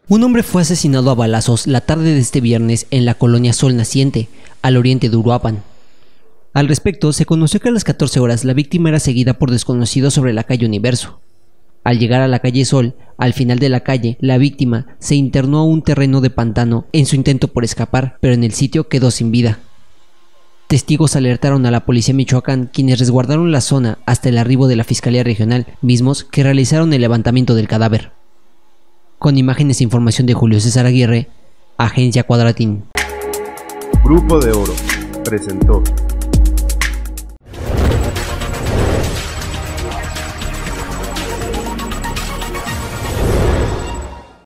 Un hombre fue asesinado a balazos la tarde de este viernes en la colonia Sol Naciente, al oriente de Uruapan. Al respecto, se conoció que a las 14 horas la víctima era seguida por desconocidos sobre la calle Universo. Al llegar a la calle Sol, al final de la calle, la víctima se internó a un terreno de pantano en su intento por escapar, pero en el sitio quedó sin vida. Testigos alertaron a la policía Michoacán, quienes resguardaron la zona hasta el arribo de la Fiscalía Regional, mismos que realizaron el levantamiento del cadáver. Con imágenes e información de Julio César Aguirre, Agencia Cuadratín. Grupo de Oro presentó